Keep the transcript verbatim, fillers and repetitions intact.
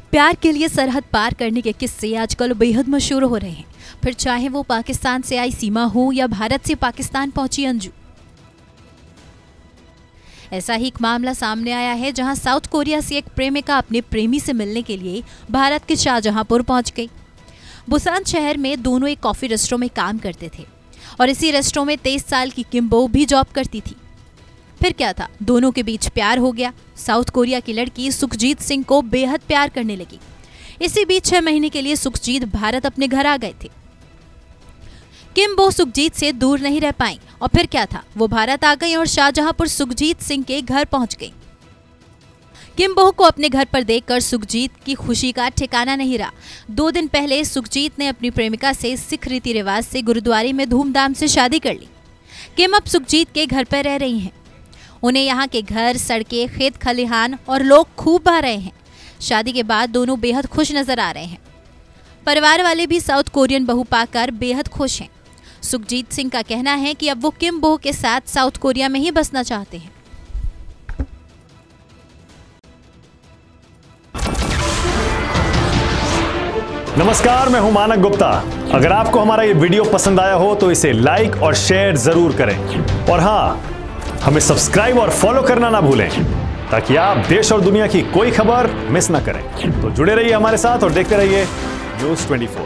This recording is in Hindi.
प्यार के लिए सरहद पार करने के किस्से आजकल बेहद मशहूर हो रहे हैं, फिर चाहे वो पाकिस्तान से आई सीमा हो या भारत से पाकिस्तान पहुंची अंजू। ऐसा ही एक मामला सामने आया है जहां साउथ कोरिया से एक प्रेमिका अपने प्रेमी से मिलने के लिए भारत के शाहजहांपुर पहुंच गई। बुसान शहर में दोनों एक कॉफी रेस्टोरेंट में काम करते थे और इसी रेस्टोरेंट में तेईस साल की किम्बो भी जॉब करती थी। फिर क्या था, दोनों के बीच प्यार हो गया। साउथ कोरिया की लड़की सुखजीत सिंह को बेहद प्यार करने लगी। इसी बीच छह महीने के लिए सुखजीत भारत अपने घर आ गए थे। किम्बो सुखजीत से दूर नहीं रह पाई और फिर क्या था, वो भारत आ गई और शाहजहांपुर सुखजीत सिंह के घर पहुंच गई। किम्बो को अपने घर पर देखकर सुखजीत की खुशी का ठिकाना नहीं रहा। दो दिन पहले सुखजीत ने अपनी प्रेमिका से सिख रीति रिवाज से गुरुद्वारे में धूमधाम से शादी कर ली। किम अब सुखजीत के घर पर रह रही हैं। उन्हें यहाँ के घर, सड़कें, खेत खलिहान और लोग खूब भा रहे हैं। शादी के बाद दोनों बेहद खुश नजर आ रहे हैं। परिवार वाले भी साउथ कोरियन बहू पाकर बेहद खुश हैं। सुखजीत सिंह का कहना है कि अब वो किम्बो के साथ साउथ कोरिया में ही बसना चाहते हैं। नमस्कार, मैं हूं मानक गुप्ता। अगर आपको हमारा ये वीडियो पसंद आया हो तो इसे लाइक और शेयर जरूर करें और हाँ, हमें सब्सक्राइब और फॉलो करना ना भूलें ताकि आप देश और दुनिया की कोई खबर मिस ना करें। तो जुड़े रहिए हमारे साथ और देखते रहिए न्यूज़ चौबीस।